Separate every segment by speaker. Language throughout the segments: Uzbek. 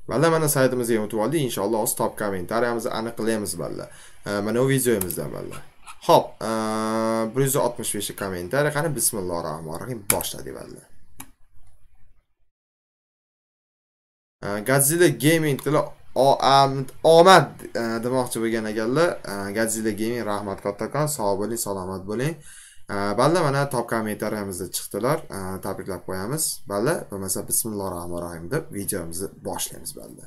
Speaker 1: Balla mana saytimizga o'tib oldik. Inshaalloh o'z top kommentariyamizni aniqlaymiz balla. Mana bu videomizda balla. Hop, 165 kommentariy qani bismillahirrohmanirrohim boshladik balla. Godzilla Gaming tili omad demoqchi bo'lgan ekanlar. Godzilla Gaming rahmat kattakon, sog' bo'ling, salomat bo'ling. Balla mana top kommentariyamizda chiqdilar. Tabriklab qo'yamiz. Balla, bo'lmasa bismillahirrohmanirrohim deb videomizni boshlaymiz balla.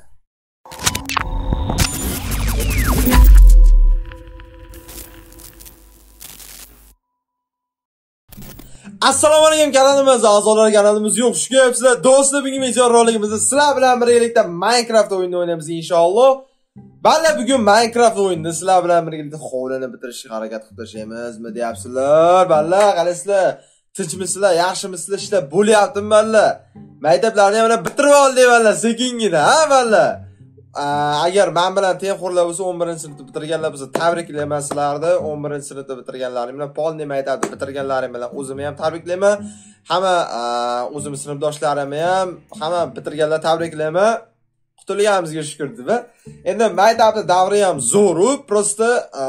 Speaker 2: Assalomu alaykum kanalimiz a'zolari, kanalimiz yo'q shukr. Sizlar do'stlar, bugun video roligimizda sizlar bilan birgalikda Minecraft o'yinini o'ynaymiz inshaalloh. Balla bugun Minecraft o'yinida sizlar bilan birgalikda hovlini bitirishga harakat qilib tashlaymiz. Nima deyapsizlar? Balla, qalasizlar? Tinchmisizlar? Yaxshimisizlar? Ishlar bo'lyaptimi balla? Maktablarni ham bitirib oldik balla, sekingina, ha balla. Agar men bilan tengxo'rlar bo'lsa 11-sinfni bitirganlar bo'lsa tabriklayman sizlarni. 11-sinfni bitirganlarim bilan polni maktabni bitirganlarim bilan o'zimni ham tabriklayman. Hamma o'zim sinfdoshlarimni ham hamma bitirganlar tabriklayman. Qutulganimizga shukr deb. Endi maktabda davri ham zo'r, prosta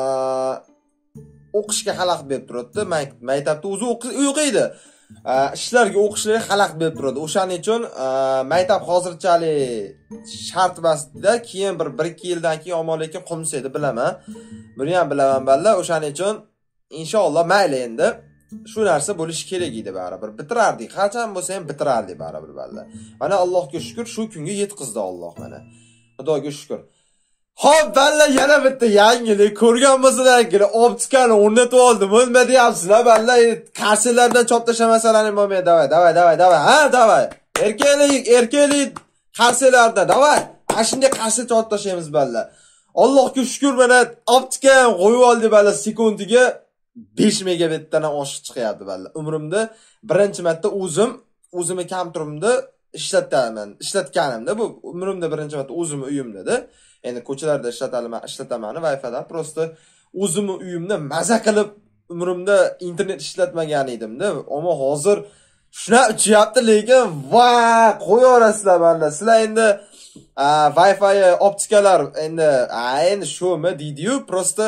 Speaker 2: o'qishga xalaqit berib turibdi. Maktabda o'zi o'qiydi. Ishlarga o'qishlar xalaqit berib turadi. O'shaning uchun maktab hozirchalik shart emasda, keyin bir 1-2 yildan keyin omonlikka qolmaydi bilaman. Buni ham bilaman balla. O'shaning uchun inshaalloh mayli endi shu narsa bo'lishi kerak edi baribir. Bitirardik. Qachon bo'lsa ham bitirardik baribir balla. Mana Allohga shukr, shu kunga yetkazdi Alloh mana. Xudoga shukr. Hop balla, yana bitta yangilik ko'rgan bo'lsalaringiz, optikani o'rnatib oldim. Nima deyapsizlar balla? Qarsilardan chop tashlamasalaring bo'lmaydi. Davay. Ha, davay. Erkaklik qarsilardan davay. Ana shunday qarsi chop tashlaymiz balla. Allohga shukr, mana optika qo'yib oldi balla, sekundiga 5 megabitdan oshiq chiqyapti balla. Umrimda birinchi marta o'zimni kompyuterimda ishlatganimda bu umrimda birinchi marta o'zimni uyimda-da. Endi ko'chalarda ishlataman Wi-Fi dan. Prosta o'zimni uyimda maza qilib umrimda internet ishlatmagan edim-da. Ammo hozir shuna uchyapti, lekin va qo'yaverasizlar balla. Sizlar endi Wi-Fi optikalar endi shumi deydi-yu, prosta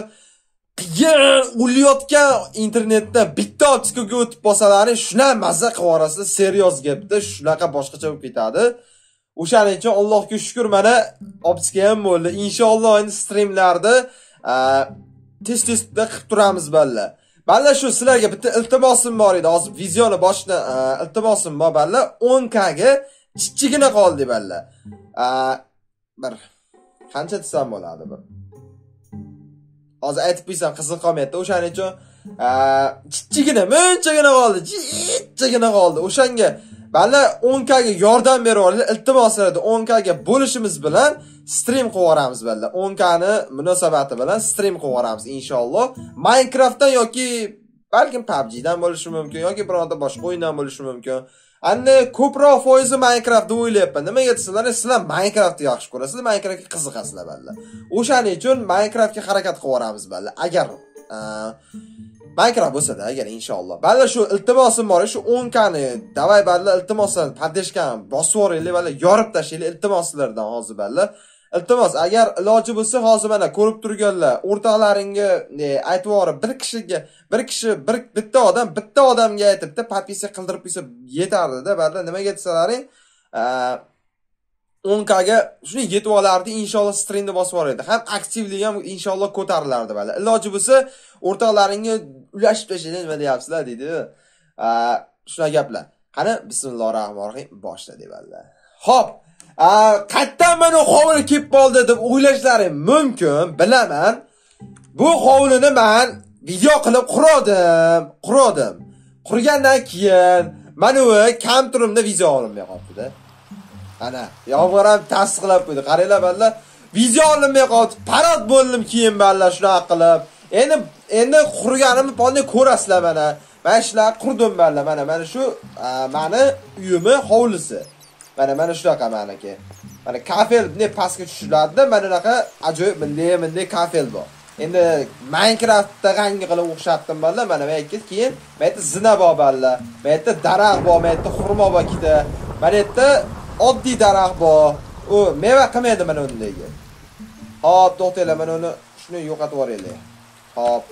Speaker 2: ulayotgan internetda bitta optikaga o'tib bosalaring, shuna maza qilib serios gapda, shunaqa boshqacha bo'lib ketadi. O'shaning uchun Allohga shukr, mana optika ham bo'ldi. Inshaalloh endi streamlarda tez-tezda qilib turamiz balla. Balla, shu sizlarga bitta iltimosim bor edi. Hozir videoni boshida iltimosim bor balla. 10k ga kichigina qoldi balla. Bir qancha desam bo'ladi bu? Hozir aytib qo'ysam qiziq qolmaydi. O'shaning uchun munchagina qoldi. O'shanga balla 10k ga yordam berib, iltimoslarni 10k ga bo'lishimiz bilan stream qilib yuboramiz balla. 10k ni munosabati bilan stream qilib yuboramiz inshaalloh. Minecraftdan yoki balkim PUBG dan bo'lishi mumkin, yoki bironta boshqa o'yindan bo'lishi mumkin. Anne ko'proq foizi Minecraft deb o'ylayapman. Nimaga desizlar, sizlar Minecraftni yaxshi ko'rasizlar, Minecraftga qiziqasizlar balla. O'shaning uchun Minecraftga harakat qilib yuboramiz balla. Agar Minecraft bo'lsa-da, agar inshaalloh. Balla, shu iltimosim bor, shu 10k ni davay balla, iltimoslarni padeshkan bosib yuboringlar balla, yorib tashlaylik iltimoslardan hozir balla. Iltimos, agar iloji bo'lsa hozir mana ko'rib turganlar, o'rtoqlaringga aytib yuborib, bitta odamga aytibdi, podpisiya qildirib qo'ysa yetardi-da balla. Nimaga desalaring, 10k ga shuni yetib olardi, inshaalloh streamni bosib yuboradi. Ham aktivlik ham inshaalloh ko'tarilardi balla. Iloji bo'lsa o'rtoqlaringga ulashib tashlaylik, nima deyapsizlar deydi. Shuna gaplar. Qani bismillahirrohmanirrohim boshladik balla. Hop. Qayerdan mana hovli kelib qoldi deb o'ylashlaring mumkin, bilaman. Bu hovlini men video qilib qurdim. Qurgandan keyin mana bu kompyuterimda video olinmay qoldi-da. Ana, yomg'ir ham tasdiqlab qo'ydi. Qaranglar balla, video olinmay qoldi. Parod bo'ldim keyin balla shunaqa qilib. Endi qurganimni polni ko'rasizlar mana. Men ishlar qurdim balla. Mana shu meni uyimni hovlisi. Mana shunaqa meniki. Mana kafel ne pastga tushiladi, mana bunaqa ajoyib bunday kafel bor. Endi Minecraftda rangi qilib o'xshatdim balla. Mana bu yerga keyin bu yerda zina bor balla. Bu yerda daraxt bor, bu yerda xurmo bor ikkita. Mana yerda oddiy daraxt bor. U meva qilmaydi mana undagi. Hop, to'xtanglar, mana uni shuni yo'qotib yuboraylik. Hop.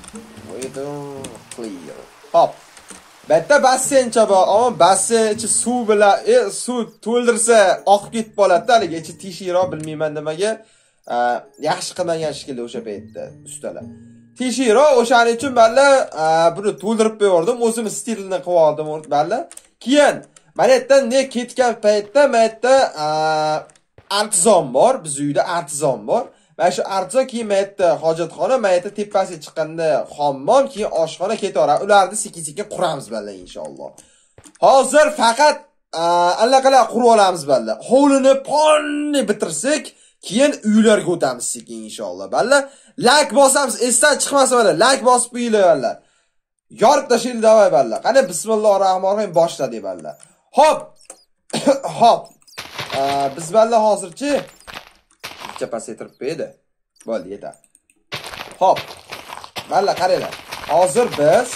Speaker 2: Clear. Hop. Bitta basseyncha bor, ammo basseyn ichi suv bilan, suv to'ldirsa oqib ketib qoladi, haligi ichi teshikroq, bilmayman nimaga. Yaxshi qilmagan shekilli o'sha paytda ustalar. Teshikroq, o'shaning uchun balla buni to'ldirib qo'yardim, o'zim stilini qilib oldim, balla. Keyin mana yerdan ne ketgan paytda mana yerda artizon bor, biz uyda artizon bor. Mana shu artizon keyin mana yerda hojatxona, mana yerda tepasiga chiqqanda hammom, keyin oshxona ketaveradi. Ularni sekin-sekin quramiz balla inshaalloh. Hozir faqat allaqalar qurib olamiz balla. Hovlini ponni bitirsak, keyin uylarga o'tamiz sekin inshaalloh balla. Like bosamiz, esdan chiqmasin balla. Like bosib qo'yinglar balla. Yorib tashlaylik davay balla. Qani bismillahirrohmanirrohim boshladik balla. Hop. Hop. Biz balla hozirchi bitta pasaytirib qo'ydi. Bo'ldi, yetadi. Hop. Balla qaranglar. Hozir biz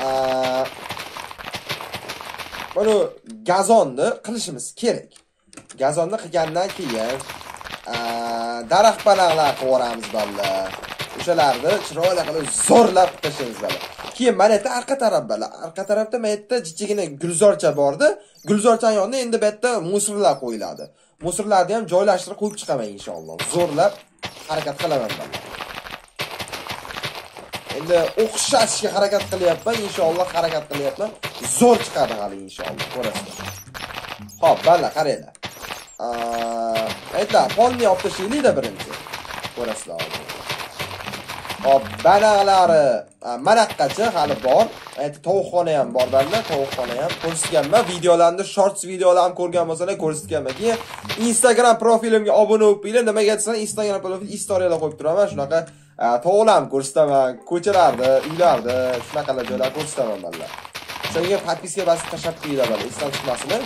Speaker 2: buni gazonni qilishimiz kerak. Gazonni qilgandan keyin daraxt panoqlar qilib yuboramiz balla. O'shalarni chiroyli qilib zo'rlab tashlaymiz balla. Keyin mana yerda arqa taraf balla. Arqa tarafda mana yerda jichigina gulzorcha bordi. Gulzorchaning yonida endi bu yerda musorlar qo'yiladi. Musorlarni ham joylashtirib qo'yib chiqaman inshaalloh. Zo'rlab harakat qilaman balla. Endi o'xshashga harakat qilyapman, inshaalloh harakat qilyapman. Zo'r chiqadi hali inshaalloh, ko'rasiz. Xo'p, balla qaranglar. Aytlar, ponni olib tashlaylik-da birinchi. Ko'rasizlar hozir. Hop, banalari manaqqacha hali bor. Aytdi tovuqxona ham bor balla, tovuqxona ham ko'rsatganman. Videolarni, shorts videolarni ko'rgan bo'lsangiz ko'rsatganman. Keyin Instagram profilimga obuna bo'lib qo'yinglar. Nimaga aytsan, Instagram profil istoriyalar qo'yib turaman. Shunaqa tovuqlarni ko'rsataman, ko'chalarda, uylarda, shunaqalar joylar ko'rsataman balla. Shunga podpiska bosib tashlab qo'yinglar balla, esdan chiqmasin.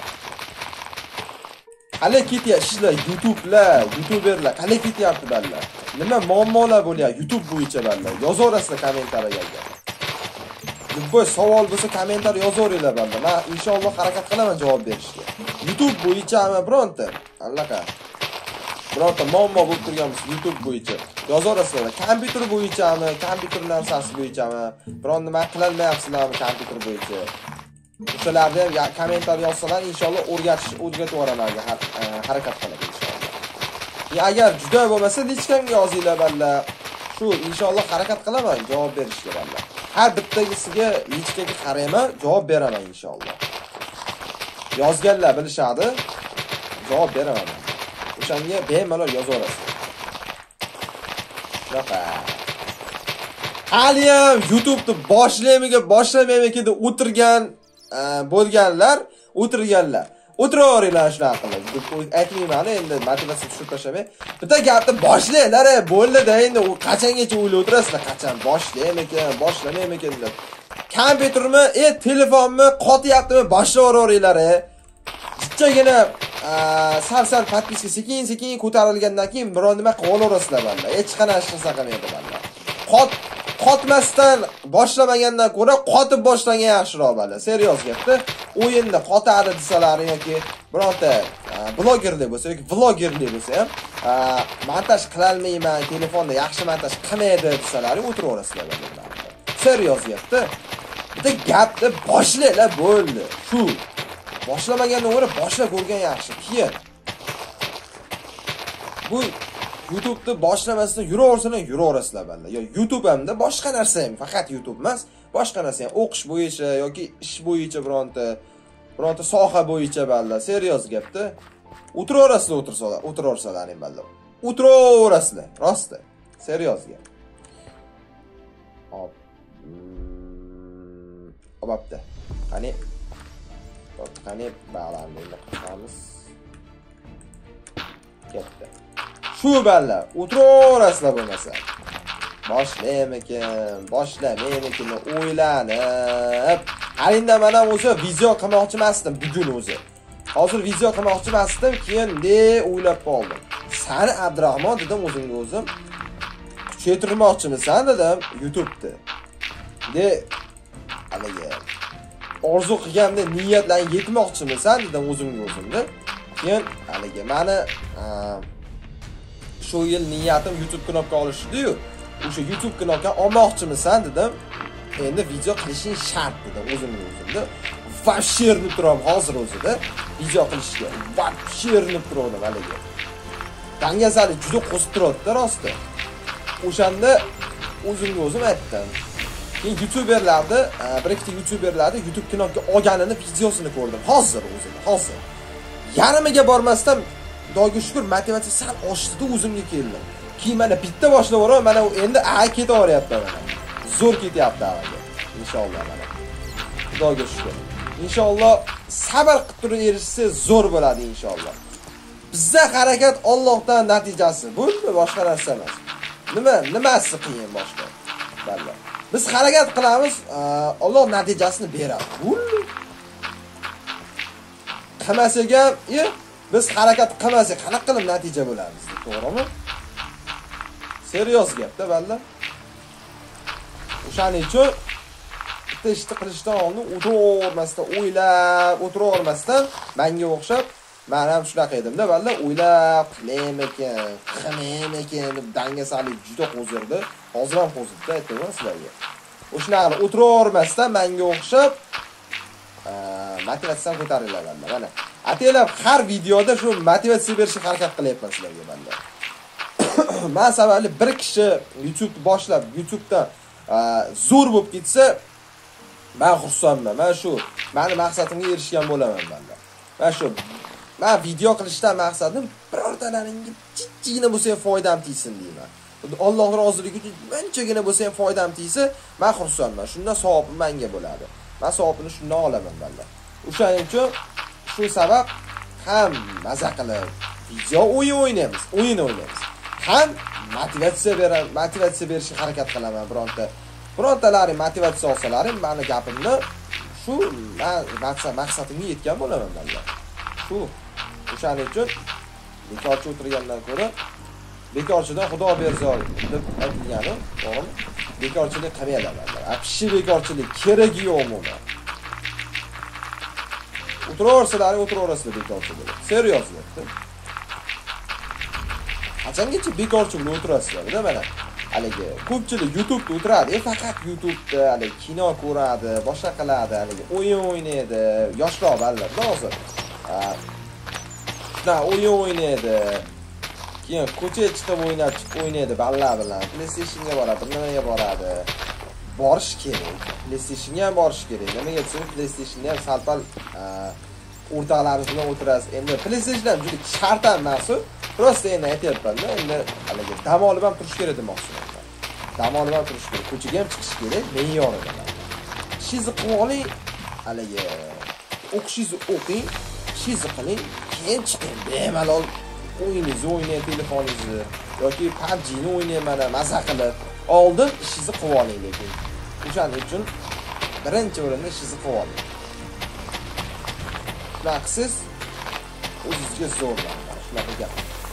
Speaker 2: Hali ketyapti YouTuberlar, hali ketyapti balla. Nima muammolar bo'lyapti YouTube bo'yicha balla. Yozaverasizlar kommentariyaga. Bu savol bo'lsa kommentar yozaveringlar balla. Men inshaalloh harakat qilaman javob berishga. YouTube bo'yichami bironta? Allaqa. Bironta muammo bo'lib turganmiz YouTube bo'yicha. Yozaverasizlar. Kompyuter bo'yichami, kompyuter narsasi bo'yichami, biron nima qilolmayapsizlarmi kompyuter bo'yicha? O'shalarni ham kommentar yozsalar inshaalloh o'rgatib yuboraman, harakat qilaman inshaalloh. Agar juda bo'lmasa lichkamga yozinglar balla. Shu inshaalloh harakat qilaman javob berishga balla. Har bittagisiga lichkaga qarayman, javob beraman inshaalloh. Yozganlar bilishadi, javob beraman. O'shanga bemalol yozaverasiz. Shunaqa. Hali ham YouTube'ni boshlamaymiga deb o'tirganlar. O'tiraveringlar shunaqa qilib. Aytmayman endi motivatsiya tushirib tashamay. Bitta gapni boshlanglar, bo'ldi-da endi u qachongacha o'ylab o'tirasizlar, qachon boshlamaymikan deb. Kompyutermi, telefonmi qotyaptimi boshlaveringlar. Jichchagina sal podpiska sekin ko'tarilgandan keyin biron nima qilib olaverasizlar balla. Hech qanaqa narsa qilmaydi balla. Qotmasdan boshlamagandan ko'ra qotib boshlagan yaxshiroq balla. Serios gapda. O'yinda qotadi desalar yoki bironta blogerlik bo'lsa yoki vlogerlik bo'lsa ham montaj qila olmayman, telefonda yaxshi montaj qilmaydi desalar o'tiraverasizlar balla. Serios gapda. Bitta gapni boshlanglar bo'ldi. Shu. Boshlamagandan ko'ra boshla ko'rgan yaxshi. Keyin bu YouTube'ni boshlamasdan yuraverasizlar balla. Yo YouTube hamda boshqa narsa ham, faqat YouTube emas, boshqa narsa ham o'qish bo'yicha yoki ish bo'yicha bironta soha bo'yicha balla. Serios gapda. O'tiraverasizlar ham balla. O'tiraverasizlar, rosti. Serios gap. Hop. Obapta. Qani ba'larni qilamiz. Ketdi. Shu balla, o'tiraverasizlar bo'lmasa. Boshlamaymikin o'ylanib. Halinda mana o'zi video qilmoqchi emasdim bugun o'zi. Hozir video qilmoqchi emasdim, keyin o'ylab qoldim. Sani Abdurahmon dedim o'zimga o'zim. Kuchaytirmoqchimisan dedim YouTube'da. Haligi orzu qilganda niyatlarga yetmoqchimisan dedim o'zimga o'zimda. Keyin haligi meni shu yil niyatim YouTube kanalga olish edi-yu. O'sha YouTube kanalga olmoqchimisan dedim. Endi video qilishing shart dedim o'zimda. Vobshe erinib turaman hozir o'zida video qilishga. Vobshe erinib turaman haligi. Dangasali juda qo'sib turadi rosti. O'shanda o'zim aytdim. Keyin YouTuberlarni, bir ikkita YouTuberlarni YouTube kanalga olganini videosini ko'rdim. Hozir. Yarimiga bormasdan Xudoga shukr motivatsiya sal oshdi o'zimga keldi. Keyin mana bitta boshlab boraman, mana endi ketaveryapman mana. Zo'r ketyapti hali. Inshaalloh mana. Xudoga shukr. Inshaalloh sabr qilib turib erishsa zo'r bo'ladi inshaalloh. Bizda harakat Allohdan natijasi. Bo'ldi, boshqa narsa emas. Nimasi qiyin boshqa? Balli. Biz harakat qilamiz, Alloh natijasini beradi. Bo'ldi. Qilmasaga, biz harakat qilmasak, qanaqa qilib natija bo'lamiz, to'g'rimi? Serios gapda, balli. O'shaning uchun bitta ishni qilishdan oldin o'tiravermasdan, menga o'xshab, men ham shunaqa edimda, balli, o'ylab qilmaymikin deb dangasalik juda qo'zirdi. Hozir ham qo'zirdi, aytaman sizlarga. O'shanaqa o'tiravermasdan menga o'xshab motivatsiyam ko'tariladi mana. Ataylab har videoda shu motivatsiya berishga harakat qilyapman sizlarga banda. Men sababli bir kishi YouTube boshlab, YouTube'da zo'r bo'lib ketsa, men xursandman. Men shu meni maqsadimga erishgan bo'laman banda. Men video qilishdan maqsadim birortalaringga jichchigina bo'lsa ham foydam tegsin deyman. Alloh roziligi uchun menchagina bo'lsa ham foydam tegsa, men xursandman. Shundan savobim menga bo'ladi. Men savobini shundan olaman banda. O'shaning uchun shu sabab ham maza qilib video o'ynaymiz. Ham motivatsiya berishga harakat qilaman birontalaring motivatsiya olsalaring, meni gapimni shu maqsadimga yetgan bo'laman banda. Shu o'shaning uchun bekorchi o'tirgandan ko'ra bekorchidan Xudo berzor deb aytilgani, to'g'rimi? Bekorchilik qilmaydi banda. Apshi bekorchilik keragi yo'q umuman. O'tiraverasizlar bekorchi bo'lib. Serios gapda. Qachongacha bekorchi bo'lib o'tirasizlar, mana. Haligi ko'pchilik YouTube'da o'tiradi, faqat YouTube'da haligi kino ko'radi, boshqa qiladi, haligi o'yin o'ynaydi, yoshlar ballarda hozir. O'yin o'ynaydi. Keyin ko'chaga chiqib o'ynaydi ballar bilan. PlayStationga boradi, nimaga boradi? Borish kerak. PlayStationga ham borish kerak. Nimaga desa, PlayStationda ham salpal o'rtoqlarimiz bilan o'tirasiz. Endi PlayStation ham juda shart emas-ku. Prosta endi aytyapman-da, endi haligi dam olib ham turish kerak demoqchiman. Dam olib ham turish kerak. Ko'chaga ham chiqish kerak, me'yorida. Ishingizni qilib oling, haligi o'qishingizni o'qing, ishingizni qiling, keyin chiqing. Bemalol o'yiningizni o'ynang, telefoningizni yoki PUBG'ni o'ynang, mana maza qilib. Oldin ishingizni qilib oling lekin. O'shaning uchun birinchi o'rinda ishingizni qilib oling. Shunaqa qilsangiz o'zingizga zo'rlar. Shunaqa gap.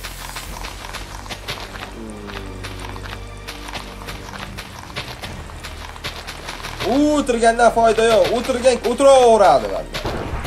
Speaker 2: O'tirgandan foyda yo'q. O'tiraveradi banda.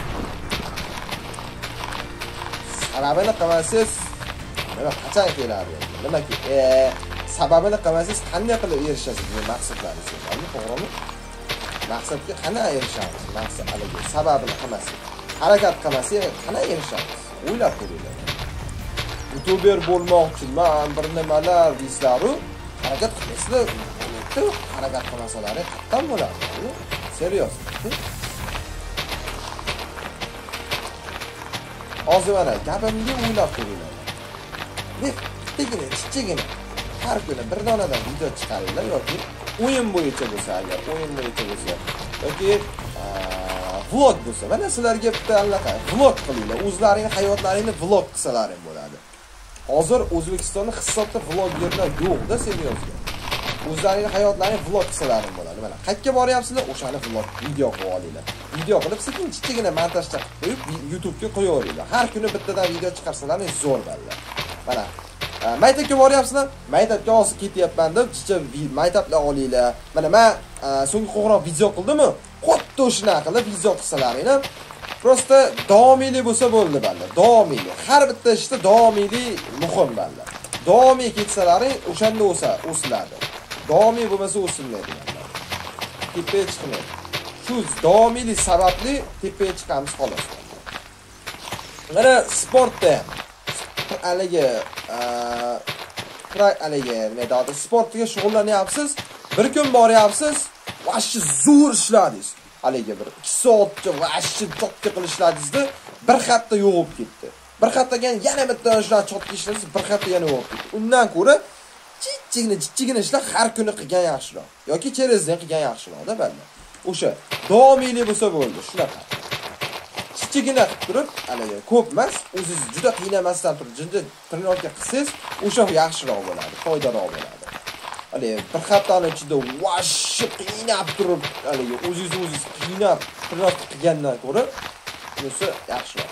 Speaker 2: Sababini qilmasangiz nima qachon keladi? Nimaki? Sababini qilmasangiz qanday qilib erishasiz bu maqsadlaringizga? To'g'rimi? Maqsadga qanday erishasiz? Maqsad haligi sababini qilmasangiz, harakat qilmasangiz qanday erishasiz? O'ylab ko'ringlar. YouTuber bo'lmoqchiman, bir nimalar deysizlar-ku, harakat qilmaysizlar, harakat qilmasalaring qattan bo'ladi. Serios. Hozir mana gapimga o'ylab ko'ringlar. Kichigina har kuni bir donadan video chiqaringlar yoki o'yin bo'yicha bo'lsa, agar o'yin bo'yicha bo'lsa yoki vlog bo'lsa, mana sizlarga bitta allaqay vlog qilinglar. O'zlaringiz hayotlaringizni vlog qilsalaring bo'ladi. Hozir O'zbekistonda hisobda vloggerlar yo'q-da, seriozga. O'zlaringiz hayotlaringizni vlog qilsalaring bo'ladi. Mana qayerga boryapsizlar, o'shani vlog video qilib olinglar. Video qilib sekin-sekin montajga qo'yib YouTube'ga qo'yaveringlar. Har kuni bittadan video chiqarsalaring zo'r bo'ladi. Mana maktabga boryapsizlar, maktabga hozir ketyapman deb chicha maktablar olinglar. Mana men so'nggi qo'ng'iroq video qildimmi? Xuddi o'shanaqa qilib video qilsalaring ham Prosta davomiylik bo'lsa bo'ldi balla. Davomiylik. Har bitta ishda davomiylik muhim balla. Davomiy ketsalaring o'shanda o'siladi. Davomiy bo'lmasa o'silmaydi balla. Tepaga chiqmaydi. Shu davomiylik sababli tepaga chiqamiz xolos. Mana sportda haligi nima deydi? Sportga shug'ullanyapsiz. Bir kun boryapsiz, vashchi zo'r ishladingiz. Haligi bir 2 soatcha vashchi chotki qilishladingizda bir hafta yo'qib ketdi. Bir haftadan yana bitta ishlar chotki ishladingiz, bir hafta yana yo'qib ketdi. Undan ko'ra jichchigina ishlar har kuni qilgan yaxshiroq yoki cherizdan qilgan yaxshiroq-da balla. O'sha davomiylik bo'lsa bo'ldi, shunaqa. Jichchigina qilib turib, haligi ko'p emas, o'zingiz juda qiynamasdan turib, jinda trenirovka qilsangiz, o'sha yaxshiroq bo'ladi, foydaliroq bo'ladi. Haligi bir haftaning ichida vashchi qiynab turib, haligi o'zingiz qiynab trenirovka qilgandan ko'ra, bunisi yaxshiroq.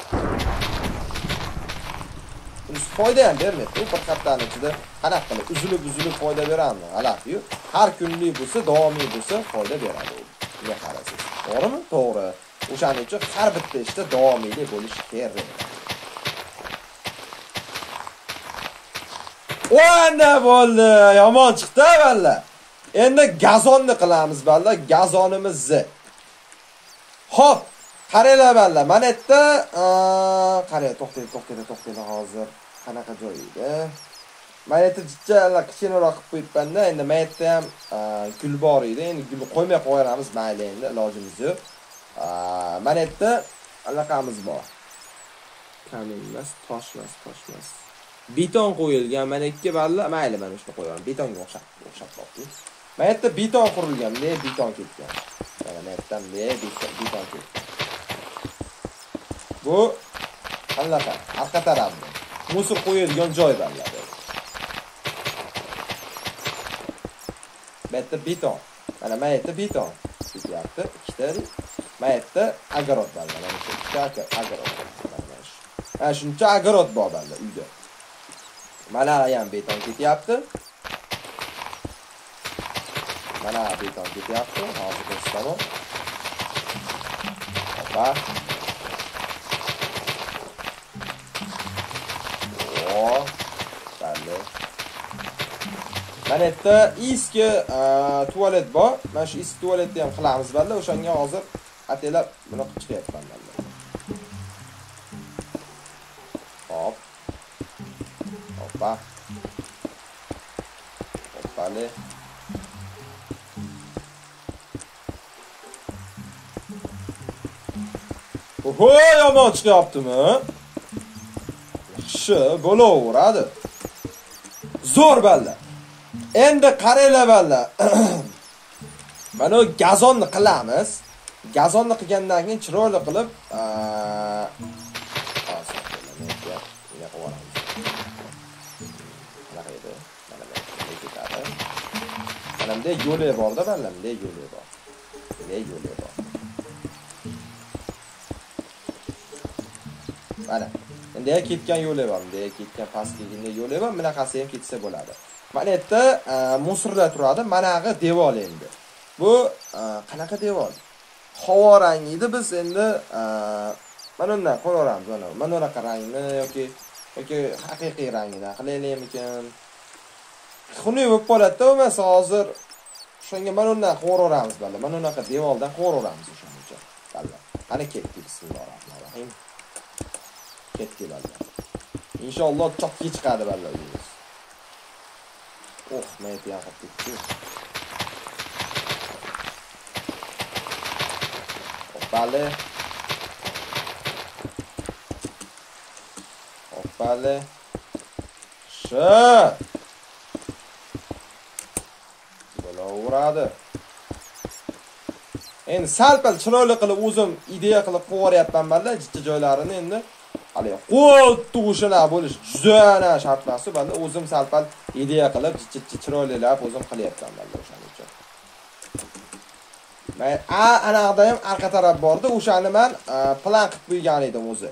Speaker 2: Bunisi foyda ham bermaydi. Bir haftaning ichida qanaqa qilib uzilib foyda beradimi? G'alati-yu. Har kunlik bo'lsa, davomiy bo'lsa foyda beradi u. Nega qarasangiz? To'g'rimi? To'g'ri. O'shaning uchun har bitta ishda davomiylik bo'lishi kerak. O'nda bo'ldi. Yomon chiqdi balla. Endi gazonni qilamiz balla. Gazonimizni. Xo'p, qaranglar balla. Mana yerda qarang, to'xtaydi hozir. Qanaqa joy edi? Mana yerda jichchalar kichkinaroq qilib qo'yibman-da. Endi mana yerda ham gul bor edi. Endi gul qo'ymay qo'yamiz, mayli endi, ilojimiz yo'q. Mana yerda allaqamiz bor. Kamin emas, tosh emas. Beton qo'yilgan. Mana ikki balla, mayli mana shuni qo'yaman. Betonga o'xshab qoldi. Mana yerda beton qurilgan, beton ketgan. Mana yerdan beton ketgan. Bu allaqa, orqa tarafda. Musor qo'yilgan joy balla. Mana yerda beton. Mana yerda beton ketyapti. Ikkita. Mana yerda agorod balla. Mana shu ikkita agorod. Mana shuncha agorod bor balla uyda. Mana ham beton ketyapti. Mana beton ketyapti. Hozir ko'rsataman. Hopa. Balla. Mana yerda eski tualet bor. Mana shu eski tualetni ham qilamiz balla. O'shanga hozir atelab buni qilib chiqyapman balla. Hop. Hoppa. Hoppale. Oho, yomon chiqyaptimi? Yaxshi, bo'laveradi. Zo'r balla. Endi qaranglar balla. Mana gazonni qilamiz. Gazonni qilgandan keyin chiroyli qilib, Manamda yo'li bor-da, manamda yo'li bor. Yo'li bor. Mana. Endi ketgan yo'li bor. Endi ketgan pastligida yo'li bor. Bunaqasi ham ketsa bo'ladi. Mana yerda musorlar turadi. Manag'i devor endi. Bu qanaqa devor? Havo rangi edi. Biz endi mana undan qo'yaveramiz mana. Mana unaqa rangni yoki haqiqiy rangini qilaylikmikin? Xunuk bo'lib qoladi-da, bo'lmasa hozir shunga mana undan qo'yaveramiz balla. Mana unaqa devordan qo'yaveramiz o'shaning uchun. Balla. Qani ketdik, bismillahirrohmanirrohim. Ketdi balla. Inshaalloh chopga chiqadi balla uyimiz. Mayt yaqib ketdi. Hoppale. Bo'laveradi. Endi sal-pal chiroyli qilib o'zim ideya qilib qo'yaryapman balla, jichcha joylarini endi hali qo'l tug'ishlar bo'lish juda shart emas balla, o'zim sal-pal ideya qilib jichcha chiroylilab o'zim qilyapman balla o'shaning uchun. Men anaqda ham orqa taraf bordi, o'shani men plan qilib qo'ygan edim o'zi.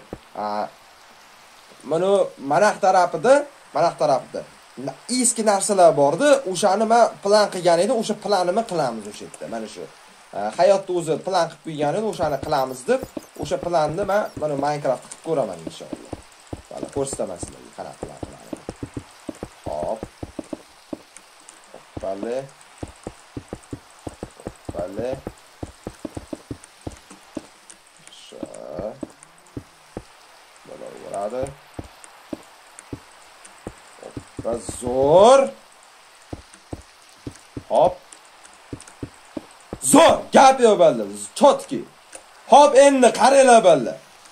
Speaker 2: Mana tarafida eski narsalar bordi, o'shani men plan qilgan edim, o'sha planimni qilamiz o'sha yerda. Mana shu hayotda o'zi plan qilib qo'ygan edim, o'shani qilamiz deb O'sha planni men mana Minecraft qilib ko'raman inshaalloh. Mana ko'rsataman sizlarga qanaqa plan qilaman. Hop. Vale. Vale. Bo'ladi. Va zo'r. Hop. Zo'r, gap yo'q balla. Chotki. Hop, endi qaranglar balla.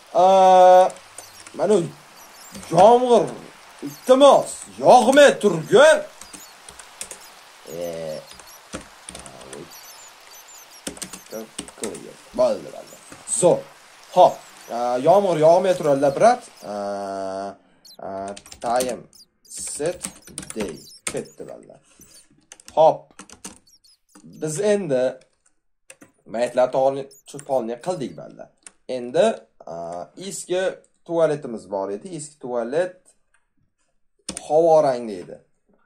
Speaker 2: Mana yomg'ir iltimos yog'may turgan. Bo'ldi balla. Zo'r. Hop. Yomg'ir yog'may turadi, brat. Time set day ketdi balla. Hop. Biz endi maytlar cho'ponni qildik balla. Endi eski tualetimiz bor edi. Eski tualet havo rangli edi.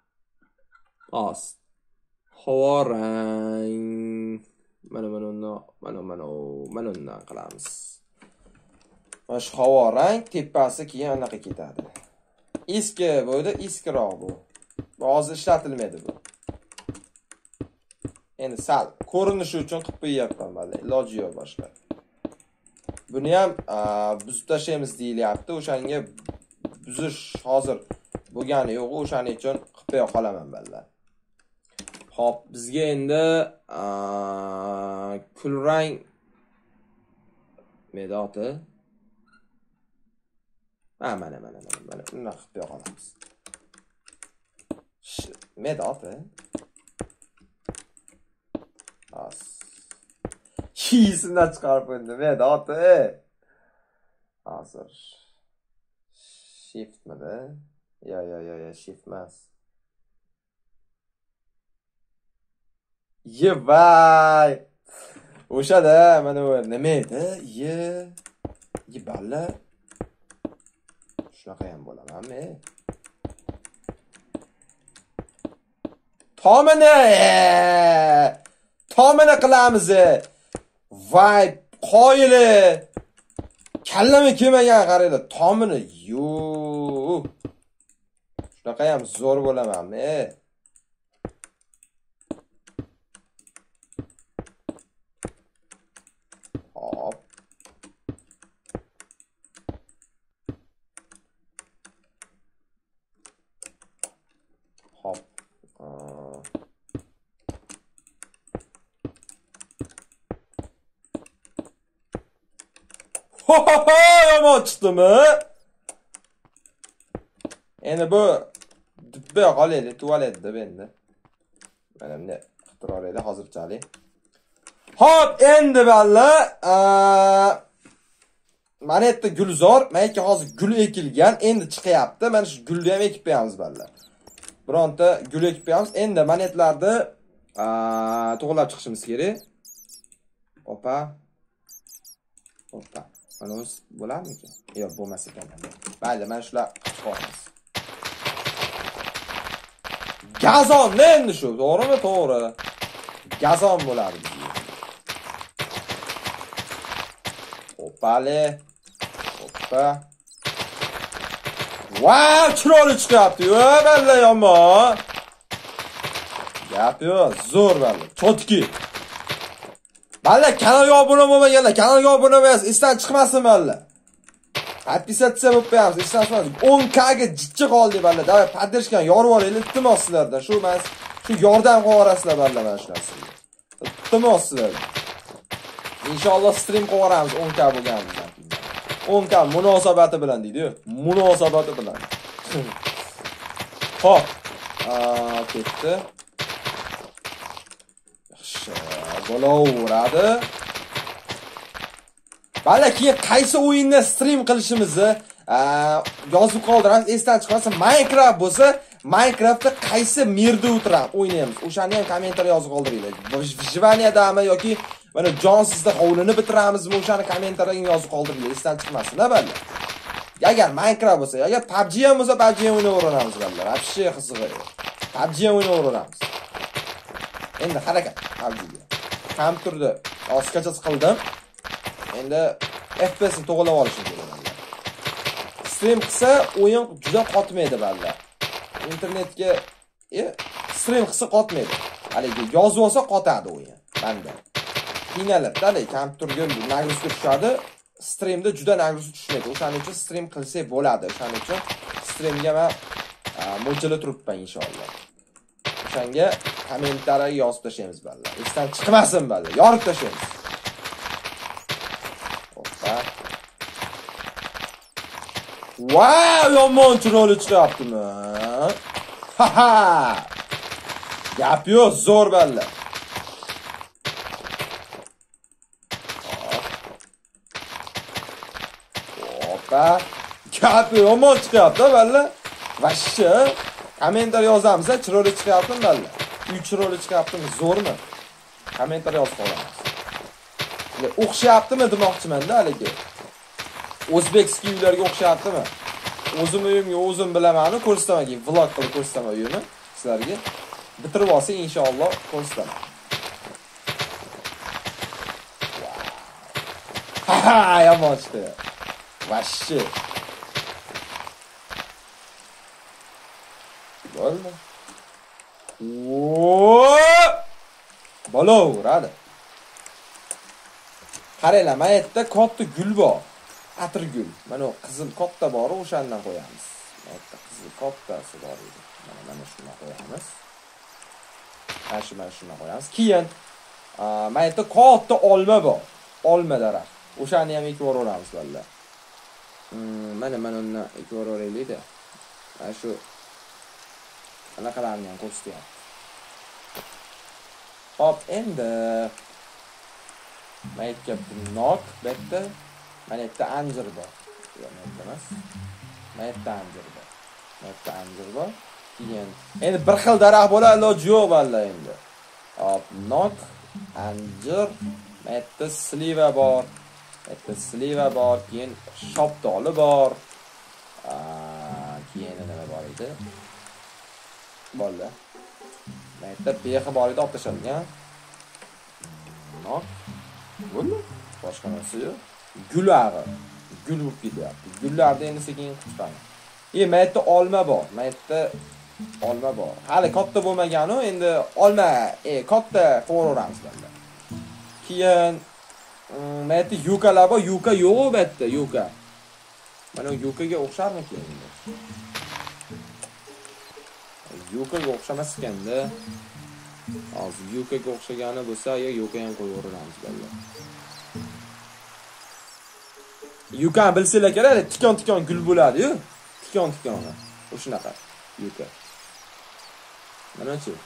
Speaker 2: Havo rang. Mana undan qilamiz. Mana shu havo rang tepasi keyin anaqa ketadi. Eski bo'ldi, eskiroq bu. Hozir ishlatilmaydi bu. Endi sal ko'rinishi uchun qilib qo'yapman balla. Iloji yo'q boshqa. Buni ham buzib tashlaymiz deyilyapti. O'shanga buzish hozir bo'lgani yo'q, o'shaning uchun qilib qo'ya qolaman balla. Hop, bizga endi kulrang medoti. Mana uni qilib qo'ya qolamiz. Medoti. Hiyisinden çıkarıp öndüm. Medoti. Hazır. Shift mi de? Ya shift mas. Vay. O'sha da mana bu nima edi? Balla. Shunaqa ham bo'lamanmi? Tomini qilamiz. Vay, qoyili. Kallami kelmagan qaranglar. Tomini yo'q. Shunaqa ham zo'r bo'lamanmi? Hop. Hop. Yomon chiqdimi? Endi bu dibba qolaylik, tualet deb endi. Mana bunday qilib turaylik hozirchalik. Hop, endi balla, mana yerda gulzor, menga hozir gul ekilgan, endi chiqyapti. Mana shu gulni ham ekib qo'yamiz balla. Bironta gul ekib qo'yamiz. Endi monetlarni to'g'rilab chiqishimiz kerak. Opa. Mana o'z bo'ladimi? Yo'q, bo'lmas ekan. Mayli, mana shular chiqamiz. Gazon endi shu, to'g'rimi? To'g'ri. Gazon bo'ladi. Opale. Hoppa. Wow, chiroyli chiqyapti. Yo'q, balla yomon. Gap yo'q, zo'r balla. Chotki. Balla, kanalga obuna bo'lmaganlar, kanalga obuna bo'lasiz, esdan chiqmasin balla. Podpisatsiya bo'lib qo'yamiz, esdan chiqmasin. 10k ga jichchi qoldi balla. Davay poddershkani yorib olaylik, iltimos sizlardan. Shu men shu yordam qilib yuborasizlar balla mana shu narsaga. Iltimos sizlardan. Inshaalloh stream qilib yuboramiz 10k bo'lganimizdan keyin. 10k munosabati bilan deydi-ku. Munosabati bilan. Hop. Ketdi. Bo'laveradi. Balla, keyin qaysi o'yinni stream qilishimizni yozib qoldiramiz. Esdan chiqmasa, Minecraft bo'lsa, Minecraftda qaysi merda o'tiramiz, o'ynaymiz. O'shani ham kommentariy yozib qoldiringlar. Vijvaniyadami yoki mana jonsizda hovlini bitiramizmi, o'shani kommentariyaga yozib qoldiringlar. Esdan chiqmasin, balla. Agar Minecraft bo'lsa, agar PUBG ham bo'lsa, PUBG ham o'ynayveramiz balla. Вообще qizig'i. PUBG ham o'ynayveramiz. Endi harakat PUBG ga. Kompyuterda oskachasi qildim. Endi FPS ni to'g'rilab olishim kerak balla. Stream qilsa o'yin juda qotmaydi balla. Internetga stream qilsa qotmaydi. Haligi yozib olsa qotadi o'yin. Banda. Qiynaladi, haligi kompyuterga nagruzka tushadi. Streamda juda nagruzka tushmaydi. O'shaning uchun stream qilsak bo'ladi. O'shaning uchun streamga men mo'ljallab turibman inshaalloh. O'shanga kommentariy yozib tashlaymiz balla. Esdan chiqmasin balla. Yorib tashlaymiz. Hoppa. Wow, yomon chiroyli chiqyaptimi? Ha ha. Gap yo'q, zo'r balla. Hoppa. Gap yomon chiqyapti balla. Vashshi. Kommentar yozamiz, chiroyli chiqyaptimi balla? Uy chiroyli chiqyaptimi, zo'rmi? Kommentar yozib qolamiz. O'xshayaptimi demoqchiman-da haligi. O'zbekskiy uylarga o'xshayaptimi? O'zim uyimga o'zim bilaman, ko'rsataman, vlog qilib ko'rsataman uyimni sizlarga. Bitirib olsa inshaalloh ko'rsataman. Ha, yomon chiqdi. Vashshi. Bo'ldi. Bo'laveradi. Qaranglar, mana yerda katta gul bor. Atir gul. Mana qizil katta bor, o'shandan qo'yamiz. Mana yerda qizil kattasi bor edi. Mana shuni qo'yamiz. Mana shuni qo'yamiz. Keyin mana yerda katta olma bor. Olma daraxt. O'shani ham ekib yuboramiz balla. Mana uni ekib yuboraylik-da. Mana shu anaqalarni ham ko'rsatyapti. Hop, endi mana yerga nok, bu yerda mana yerda anjir bor. Mana yerda emas. Mana yerda anjir bor. Mana yerda anjir bor. Keyin endi bir xil daraxt bo'lar, iloji yo'q balla endi. Hop, nok, anjir, mana yerda sliva bor. Mana yerda sliva bor, keyin shoptoli bor. Keyin nima bor edi? Balla. Mana yerda behi bor edi, olib tashladim. Nok. Bo'ldi. Boshqa narsa yo'q. Gul ag'i. Gul bo'lib ketyapti. Gullarni endi sekin chiqaman. Mana yerda olma bor. Mana yerda olma bor. Hali katta bo'lmagan-u, endi olma, katta qo'raveramiz bunda. Keyin mana yerda yukalar bor, yuka yo'q bu yerda, yuka. Mana yukaga o'xsharmikin endi? Yukaga o'xshamas ekanda. Hozir yukaga o'xshagani bo'lsa, yuka ham qo'yaveramiz balla. Yukan bilsanglar kerak, tikon-tikon gul bo'ladi-yu. Tikon-tikon. O'shunaqa yuka. Mana-chi.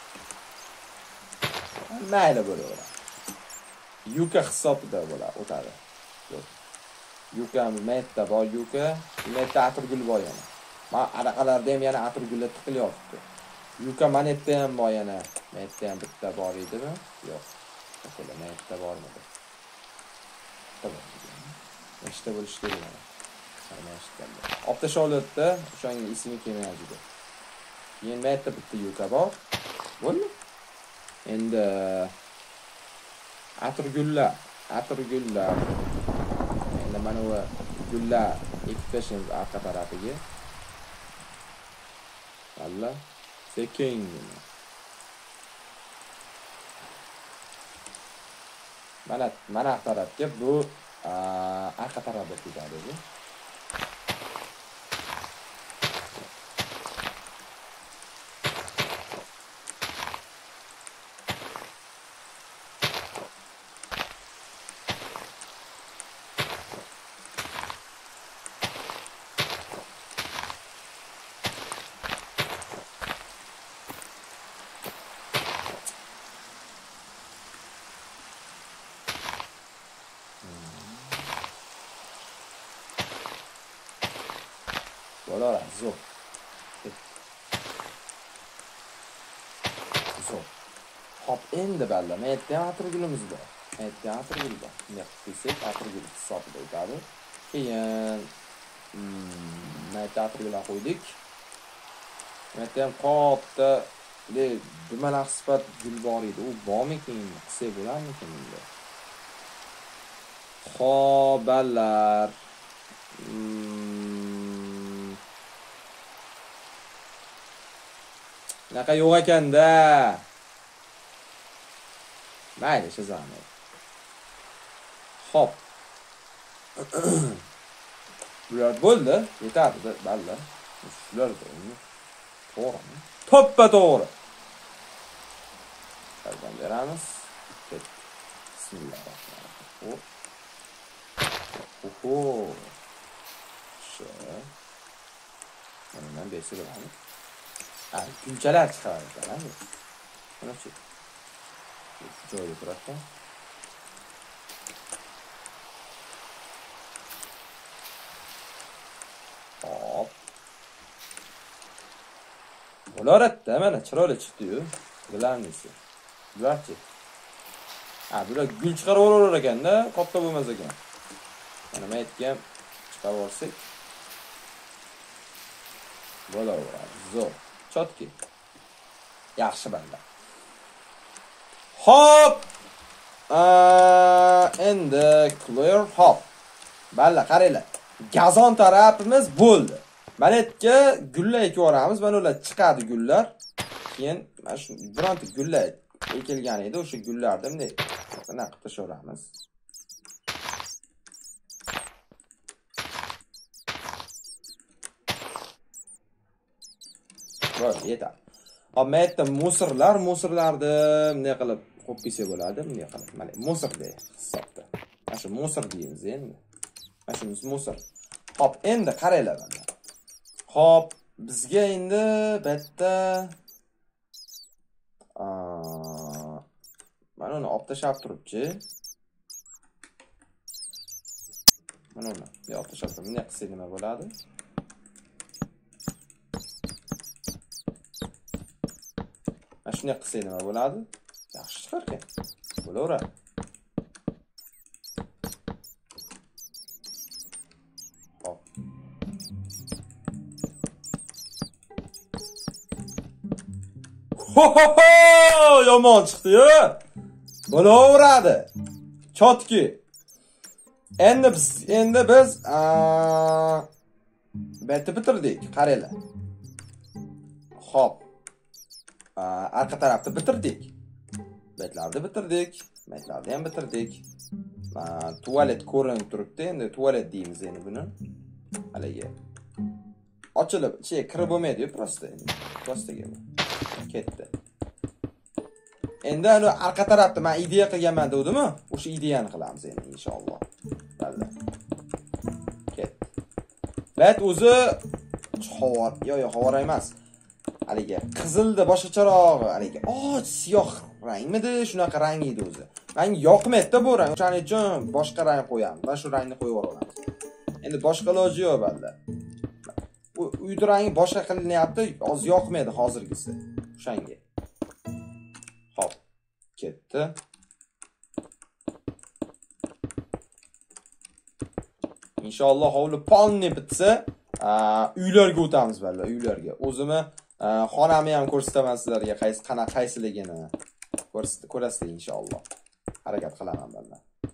Speaker 2: Mayli bo'laveradi. Yuka hisobida bo'ladi, o'tadi. Yuka metda bor yuka, metda atirgul bor yana. Men anaqalarda ham yana atirgullar tiqilyapti. Yuka manetda ham bor yana. Metda ham bitta bor edimi? Yo'q. Qo'la metda bormidi. Tamam. Nechta bo'lish kerak mana. Mana shunday. Optasholatda o'shanga ismi kelmaydi. Keyin metda bitta yuka bor. Bo'ldi? Endi atirgullar. Endi mana bu gullar ekib tashlaymiz orqa tarafiga. Valla sekin. Mana tarafga bu orqa tarafga ketadi. Voilà, zo. Hop, endi balla, men atirgulimiz bor. Atirgul bor. Bunday qilsak, atirgul hisobida o'tadi. Keyin atirgullar qo'ydik. Men ham qopda dumaloq sifat gul bor edi. U bormikin, qilsa bo'larmikin endi. Xo'p, ballar. Bunaqa yo'q ekanda. Mayli, shu zahmat. Xo'p. Bular bo'ldi, yetardi, ballar. Shular bo'ldi. To'g'rimi? To'ppa to'g'ri. Qolgan beramiz. Bismillahirrohmanirrohim. Oho. Shu. Mana besi bo'ladi. Gulchalar chiqaradi. Mana shu. Joyga turadi. Hop. Bular mana chiroyli chiqdi-yu. Bularnisi. Bularchi. Bular gul chiqarib olar ekanda, katta bo'lmas ekan. Mana men aytgan chiqarib olsak. Bo'laveradi. Zo'r. Chotki. Yaxshi banda. Hop. Endi clear hop. Balla qaranglar. Gazon tarafimiz bo'ldi. Mana yerga gullar ekib yuboramiz. Mana ular chiqadi gullar. Keyin mana shu bironta gullar ekilgan edi, o'sha gullarni bunday qilib tashaveramiz. Bo'ldi, yetar. Hop, men aytdim musirlarni bunday qilib qo'yib qo'ysa bo'ladi, bunday qilib. Mana musir deya hisobda. Mana shu musir deymiz endi. Mana shu musir. Hop, endi qaranglar mana. Hop, bizga endi bitta mana uni olib tashab turibchi. Mana uni olib tashab turib, bunday qilsak nima bo'ladi? Mana shunday qilsak nima bo'ladi? Yaxshi chiqar ekan. Bo'laveradi. Hop. Ho! Yomon chiqdi-yu. Bo'laveradi. Chotki. Endi biz beti bitirdik. Qaranglar. Hop. Arqa tarafni bitirdik. Betlarni bitirdik. Metlarni ham bitirdik. Tualet ko'rinib turibdi. Endi tualet deymiz endi buni. Haligi. Ochilib, kirib bo'lmaydi-yu, prosta endi. Prostaga ketdi. Endi ana arqa tarafda men ideya qilganman devdimi? O'sha ideyani qilamiz endi inshaalloh. Balli. Ket. Bet o'zi xavar, yo'q, xavar emas. Haligi qizilda boshqacharoq, haligi siyoh rangmidi? Shunaqa rang edi o'zi. Menga yoqmaydi-da bu rang. O'shaning uchun boshqa rang qo'yamiz. Va shu rangni qo'yib yuboramiz. Endi boshqa iloji yo'q balli. Uyda rangi boshqa qilinyapti, oz yoqmaydi hozirgisi. O'shanga. Hop, ketdi. Inshaalloh hovli ponni bitsa, uylarga o'tamiz balli, uylarga. O'zimni xonamni ham ko'rsataman sizlarga, qaysiligini ko'rasizlar inshaalloh. Harakat qilaman balli.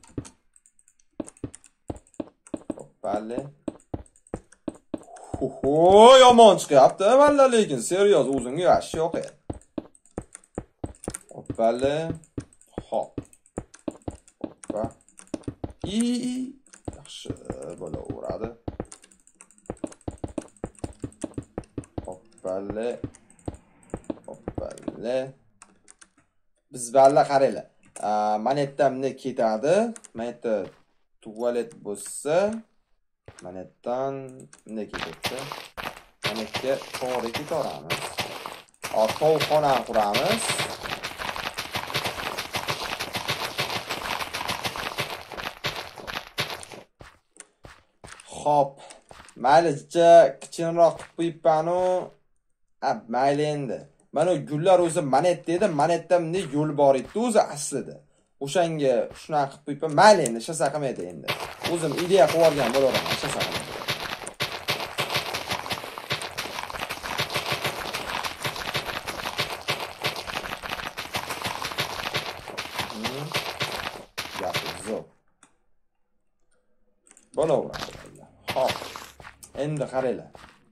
Speaker 2: Hop, balli. Yomon chiqyapti, valla lekin seriyoz o'zimga yaxshi yo'q edi. Hoppali. Hop. Hoppa. Yaxshi bo'laveradi. Hoppali. Hoppali. Biz valla qaranglar. Manetdan ketadi. Manetda tualet bo'lsa, manetdan bunday ketadi. Manetga to'g'ri ketaveramiz. Tovuqxona quramiz. Hop. Maylicha kichikroq qilib qo'yibman-u. Mayli endi. Mana gullar o'zi manet dedi, manetda bunday yo'l bor edi o'zi aslida. O'shanga shunaqa qilib qo'yibman. Mayli endi, shasa qilmaydi endi. O'zim ideya qilib olgan bo'laman, shasa qilmaydi. bo'laveradi. Hop. Endi qaranglar.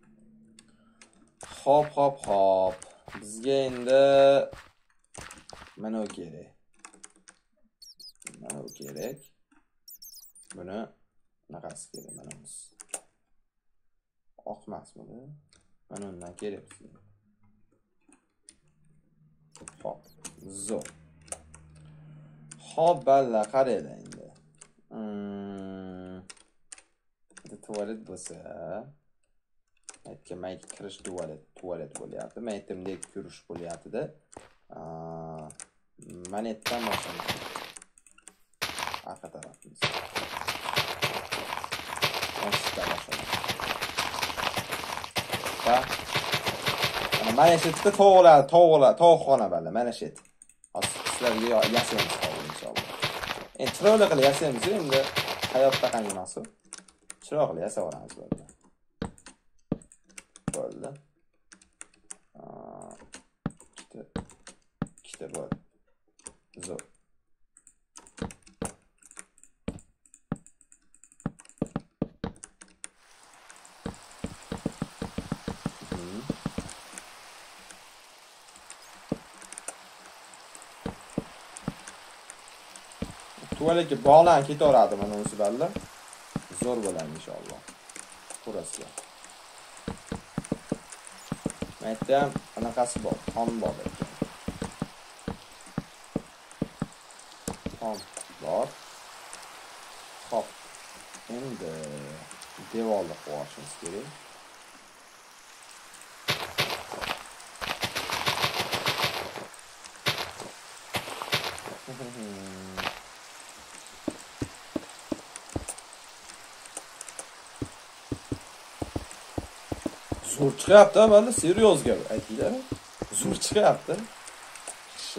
Speaker 2: Hop. Bizga endi mana bu kerak. Buni naqasi kerak mana bu. Oq emasmi? Mana undan kerak bizga. Hop. Zo'r. Hop, balla qaranglar endi. Bitta tualet bo'lsa, aytgan kirish tualet bo'lyapti. Men aytdimdek kirish bo'lyapti-da. Manetdan boshlaymiz. Arqa tarafimiz. Boshdan boshlaymiz. Va mana shu yerda tovuqxona balla, mana shu yerda. Hozir sizlarga yasaymiz inshaalloh. Endi chiroyli qilib yasaymiz, endi hayotda qanaqasi? Chiroyli yasaveramiz bo'ldi. İşte bu. Zor. Tuvaletga bog'lanib ketaveradi mana o'zi balla. Zo'r bo'ladi inshaalloh. Burasi. Aytdim, anaqasi bor, tom bor ekan. Tom bor. Hop. Endi devorni qo'yishimiz kerak. Zo'r chiqyapti, mana seryoz gap aytinglar. Zo'r chiqyapti. Shu.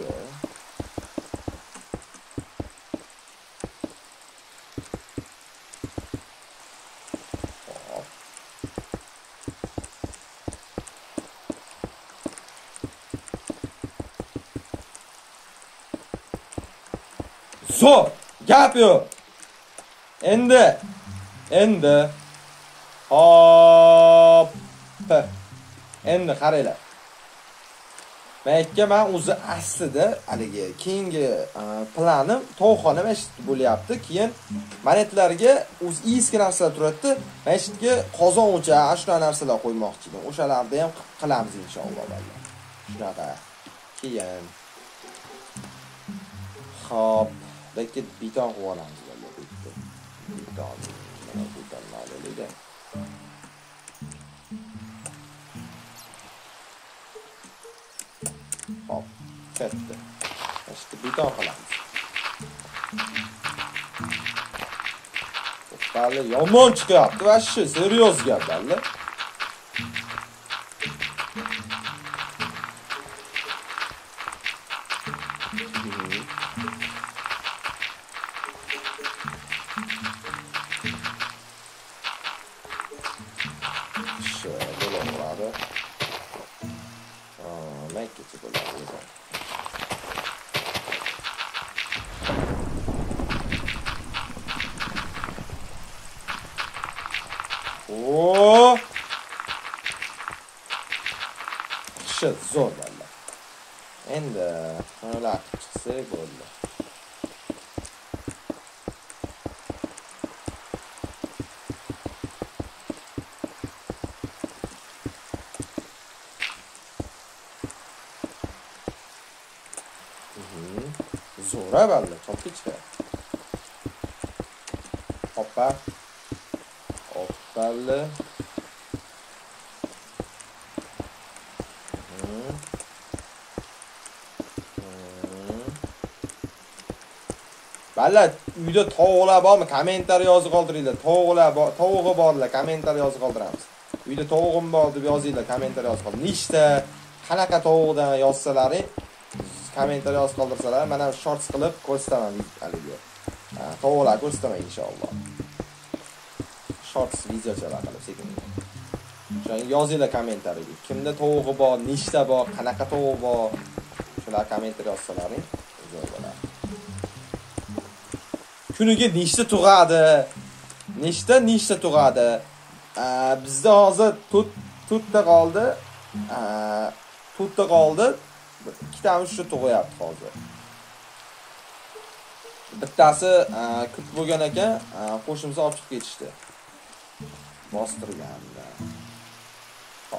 Speaker 2: Zo'r, gap yo'q. Endi. Hop. Endi qaranglar. Men o'zi aslida haligi keyingi planim tovuqxona masjid bo'lyapti. Keyin manetlarga o'z eski narsalar turadi. Masjidga qozon o'cha, shunaqa narsalar qo'ymoqchi edim. O'shalarni ham qilamiz inshaalloh. Shunaqa. Keyin hop, lekin beton qilib olamiz bitta. Beton. Mana beton maydalaydi. Hop, ketdi. İşte beton qilamiz. Bali yomon chiqyapti, va shu seryoz gap bali. Zo'r balla. Endi qanalar chiqsa bo'ldi. Zo'ra balla, chopib chiqyapti. Hoppa. Hoppalla. Balla, uyda tovuqlar bormi? Kommentariy yozib qoldiringlar. Tovug'i borlar, kommentariy yozib qoldiramiz. Uyda tovug'im bor deb yozinglar, kommentariy yozib qoldiring. Nechta, qanaqa tovuqdan yozsalaring, kommentariy yozib qoldirsalar, mana shorts qilib ko'rsataman haligi. Tovuqlar ko'rsataman inshaalloh. Shorts videochalar qilib sekin. Shuni yozinglar kommentariga. Kimda tovug'i bor, nechta bor, qanaqa tovuq bor, shular kommentariy yozsalaring, zo'r bo'ladi. Kuniga nechta tug'adi? nechta tug'adi? Bizda hozir 4 ta qoldi. 4 ta qoldi. Ikkitamiz shu tug'yapti hozir. Bittasi kut bo'lgan ekan, qo'shimcha olib chiqib ketishdi. Bostirganda. Hop.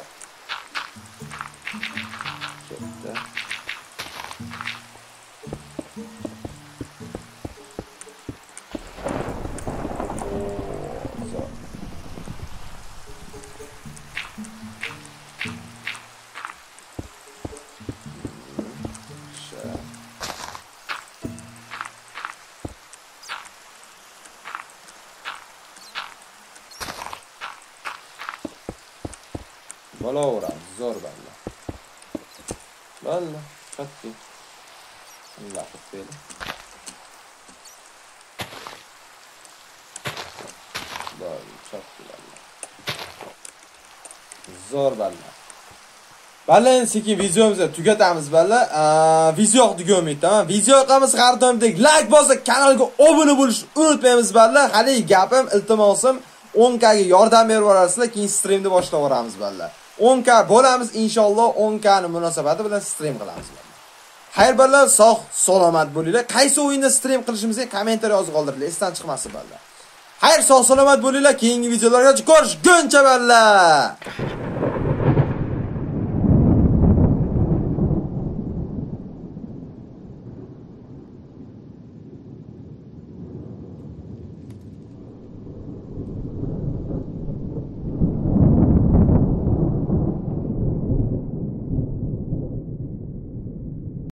Speaker 2: Ketdi. Bo'laveradi, zo'r balla. Balla, qattiq. Alloh qo'ydi. Balla, qattiq balla. Zo'r balla. Balla, endi sekin videomizni tugatamiz balla. Video yoqdiga umid qilaman. Video yoqamiz har doimdek like bosib, kanalga obuna bo'lishni unutmaymiz balla. Hali gapim, iltimosim 10k ga yordam berib yuborasizlar, keyin streamni boshlab yuboramiz balla. 10k bo'lamiz inshaalloh, 10k ni munosabati bilan stream qilamiz. Xayr balla, sog' salomat bo'linglar. Qaysi o'yinda stream qilishimizga kommentariy yozib qoldiringlar, esdan chiqmasin balla. Xayr, sog' salomat bo'linglar. Keyingi videolarga ko'rishguncha balla.